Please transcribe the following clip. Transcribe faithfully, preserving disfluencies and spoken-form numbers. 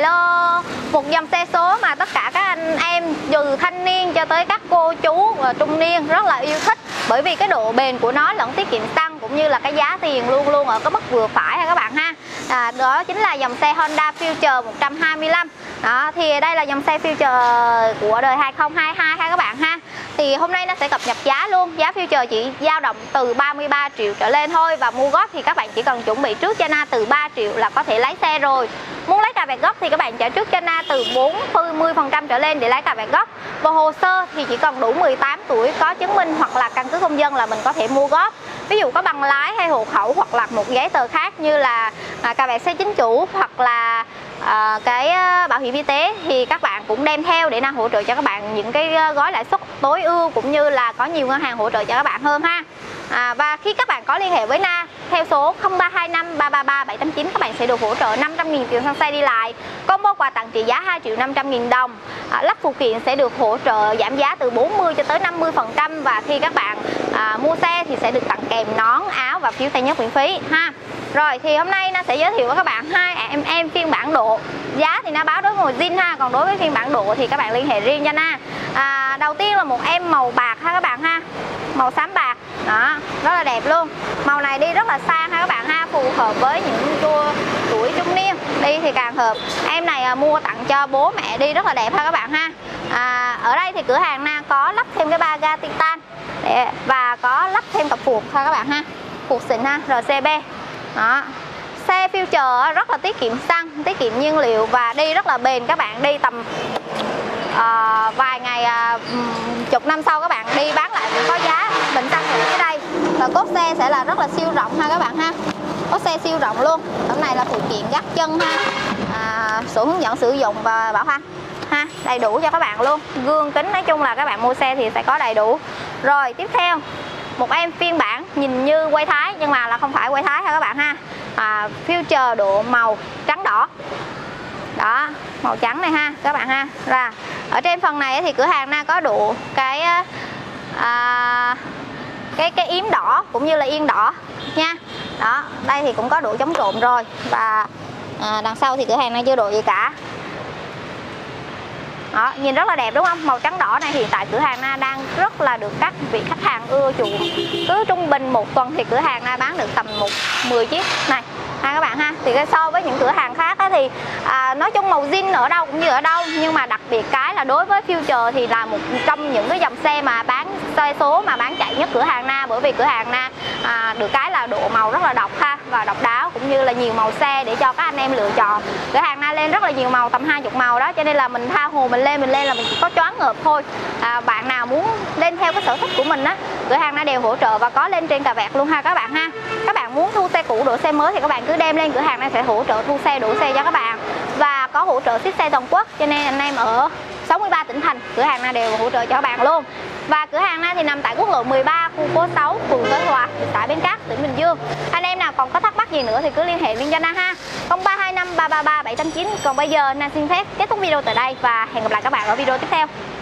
Hello, một dòng xe số mà tất cả các anh em từ thanh niên cho tới các cô chú và trung niên rất là yêu thích, bởi vì cái độ bền của nó lẫn tiết kiệm xăng cũng như là cái giá tiền luôn luôn ở cái mức vừa phải ha các bạn ha. À, đó chính là dòng xe Honda Future một trăm hai mươi lăm. Đó, thì đây là dòng xe Future của đời hai không hai hai ha các bạn ha. Thì hôm nay nó sẽ cập nhật giá luôn. Giá Future chỉ dao động từ ba mươi ba triệu trở lên thôi. Và mua góp thì các bạn chỉ cần chuẩn bị trước cho Na từ ba triệu là có thể lái xe rồi. Muốn lấy cà vẹt gốc thì các bạn trả trước cho Na từ bốn mươi phần trăm trở lên để lấy cà vẹt gốc. Và hồ sơ thì chỉ cần đủ mười tám tuổi, có chứng minh hoặc là căn cước công dân là mình có thể mua góp. Ví dụ có bằng lái hay hộ khẩu hoặc là một giấy tờ khác như là à, cà vẹt xe chính chủ hoặc là à, cái bảo hiểm y tế thì các bạn cũng đem theo để Na hỗ trợ cho các bạn những cái gói lãi suất tối ưu, cũng như là có nhiều ngân hàng hỗ trợ cho các bạn hơn ha. À, và khi các bạn có liên hệ với Na theo số không ba hai năm ba ba ba bảy tám chín, các bạn sẽ được hỗ trợ năm trăm nghìn tiền xăng xe đi lại, combo quà tặng trị giá hai triệu năm trăm nghìn đồng. À, lắp phụ kiện sẽ được hỗ trợ giảm giá từ bốn mươi cho tới năm mươi phần trăm, và khi các bạn à, mua xe thì sẽ được tặng kèm nón, áo và phiếu xe nhất miễn phí ha. Rồi thì hôm nay Na sẽ giới thiệu với các bạn hai em em phiên bản độ. Giá thì Na báo đối với zin ha, còn đối với phiên bản độ thì các bạn liên hệ riêng cho Na. À, đầu tiên là một em màu bạc ha các bạn ha, màu xám bạc đó, rất là đẹp luôn. Màu này đi rất là sang ha các bạn ha, phù hợp với những tuổi trung niên đi thì càng hợp. Em này à, mua tặng cho bố mẹ đi rất là đẹp ha các bạn ha. À, ở đây thì cửa hàng Na có lắp thêm cái ba ga titan để, và có lắp thêm cặp phuộc ha các bạn ha, phuộc xịn ha, rờ xê bê đó. Xe Future rất là tiết kiệm xăng, tiết kiệm nhiên liệu và đi rất là bền. Các bạn đi tầm à, vài ngày à, chục năm sau các bạn đi bán lại cũng có giá. Bình xăng ở dưới đây và cốt xe sẽ là rất là siêu rộng ha các bạn ha, cốt xe siêu rộng luôn. Cái này là phụ kiện gác chân ha, à, sổ hướng dẫn sử dụng và bảo hành ha, đầy đủ cho các bạn luôn. Gương kính, nói chung là các bạn mua xe thì sẽ có đầy đủ. Rồi tiếp theo một em phiên bản nhìn như quay Thái nhưng mà là không phải quay Thái ha các bạn ha. À, Future độ màu trắng đỏ đó, màu trắng này ha các bạn ha. Ra ở trên phần này thì cửa hàng Na có độ cái à, cái cái yếm đỏ cũng như là yên đỏ nha. Đó, đây thì cũng có độ chống trộm rồi. Và à, đằng sau thì cửa hàng Na chưa độ gì cả. Đó, nhìn rất là đẹp đúng không? Màu trắng đỏ này hiện tại cửa hàng Na đang rất là được các vị khách hàng ưa chuộng. Cứ trung bình một tuần thì cửa hàng Na bán được tầm một mười chiếc này ha các bạn ha. Thì so với những cửa hàng khác á, thì à, nói chung màu zin ở đâu cũng như ở đâu, nhưng mà đặc biệt cái là đối với Future thì là một trong những cái dòng xe mà bán xe số mà bán chạy nhất cửa hàng Na, bởi vì cửa hàng Na à, được cái là độ màu rất là độc ha và độc đáo, cũng như là nhiều màu xe để cho các anh em lựa chọn. Cửa hàng Na lên rất là nhiều màu, tầm hai mươi màu đó, cho nên là mình tha hồ mình lên mình lên là mình chỉ có choáng ngợp thôi. À, bạn nào muốn lên theo cái sở thích của mình á, cửa hàng Na đều hỗ trợ và có lên trên cà vẹt luôn ha các bạn ha. Các bạn muốn thu xe cũ đổi xe mới thì các bạn cứ đem lên cửa hàng Na sẽ hỗ trợ thu xe đổi xe cho các bạn, và có hỗ trợ ship xe toàn quốc, cho nên anh em ở sáu mươi ba tỉnh thành cửa hàng Na đều hỗ trợ cho các bạn luôn. Và cửa hàng Na thì nằm tại quốc lộ mười ba, khu phố sáu, phường Thới Hòa, thị xã Bến Cát, tỉnh Bình Dương. Anh em nào còn có thắc mắc gì nữa thì cứ liên hệ liên cho Na ha, không ba hai năm ba ba ba bảy tám chín. Còn bây giờ Na xin phép kết thúc video tại đây và hẹn gặp lại các bạn ở video tiếp theo.